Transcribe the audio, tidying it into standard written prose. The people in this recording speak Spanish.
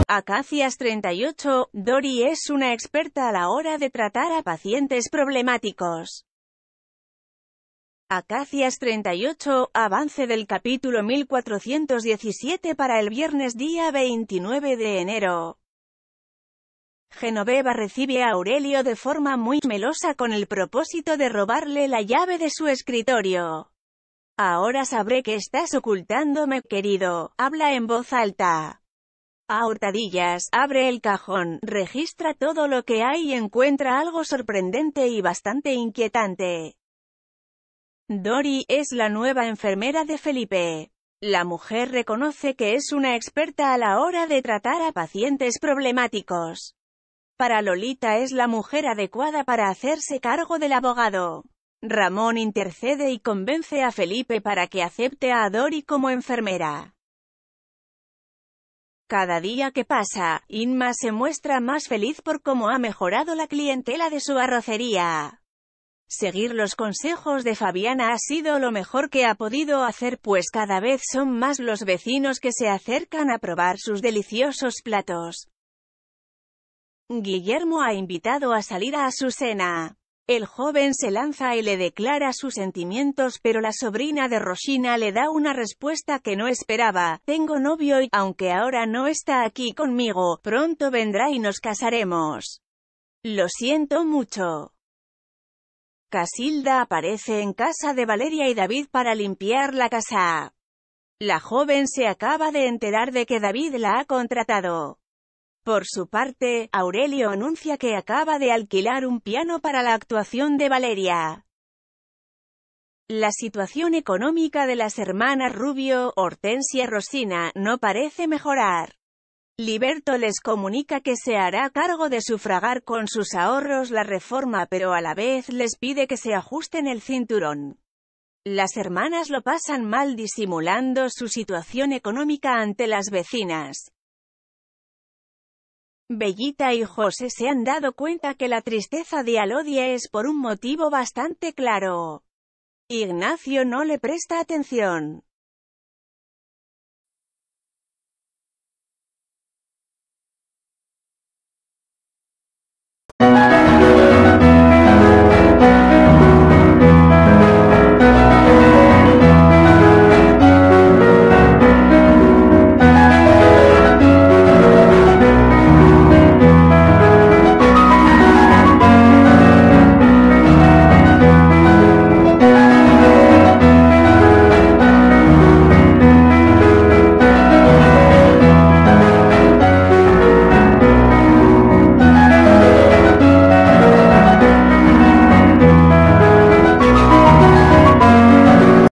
Acacias 38, Dory es una experta a la hora de tratar a pacientes problemáticos. Acacias 38, avance del capítulo 1417 para el viernes día 29 de enero. Genoveva recibe a Aurelio de forma muy melosa con el propósito de robarle la llave de su escritorio. Ahora sabré que estás ocultándome, querido, habla en voz alta. A hurtadillas, abre el cajón, registra todo lo que hay y encuentra algo sorprendente y bastante inquietante. Dory es la nueva enfermera de Felipe. La mujer reconoce que es una experta a la hora de tratar a pacientes problemáticos. Para Lolita es la mujer adecuada para hacerse cargo del abogado. Ramón intercede y convence a Felipe para que acepte a Dory como enfermera. Cada día que pasa, Inma se muestra más feliz por cómo ha mejorado la clientela de su arrocería. Seguir los consejos de Fabiana ha sido lo mejor que ha podido hacer, pues cada vez son más los vecinos que se acercan a probar sus deliciosos platos. Guillermo ha invitado a salir a Azucena. El joven se lanza y le declara sus sentimientos, pero la sobrina de Rosina le da una respuesta que no esperaba: tengo novio y, aunque ahora no está aquí conmigo, pronto vendrá y nos casaremos. Lo siento mucho. Casilda aparece en casa de Valeria y David para limpiar la casa. La joven se acaba de enterar de que David la ha contratado. Por su parte, Aurelio anuncia que acaba de alquilar un piano para la actuación de Valeria. La situación económica de las hermanas Rubio, Hortensia y Rosina, no parece mejorar. Liberto les comunica que se hará cargo de sufragar con sus ahorros la reforma, pero a la vez les pide que se ajusten el cinturón. Las hermanas lo pasan mal disimulando su situación económica ante las vecinas. Bellita y José se han dado cuenta que la tristeza de Alodia es por un motivo bastante claro. Ignacio no le presta atención.